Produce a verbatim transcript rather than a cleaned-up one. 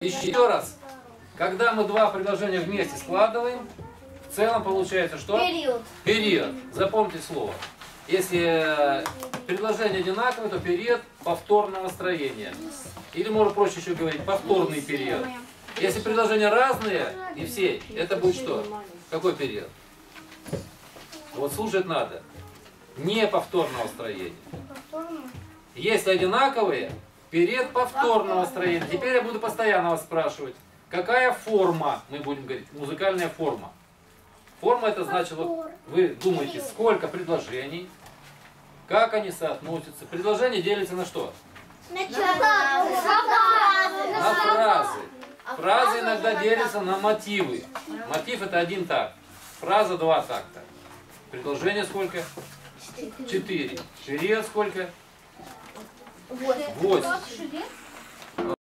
Еще раз. Когда мы два предложения вместе складываем, в целом получается что? Период. Период. Запомните слово. Если предложения одинаковые, то период повторного строения. Или можно проще еще говорить, повторный период. Если предложения разные, и все, это будет что? Какой период? Вот слушать надо. Не повторного строения. Если одинаковые, период повторного строения. Теперь я буду постоянно вас спрашивать, какая форма, мы будем говорить, музыкальная форма. Форма это значит, вот вы думаете, сколько предложений, как они соотносятся. Предложение делится на что? На фразы. Фразы иногда делятся на мотивы. Мотив это один такт. Фраза два такта. Предложение сколько? Четыре. Период сколько? Восемь.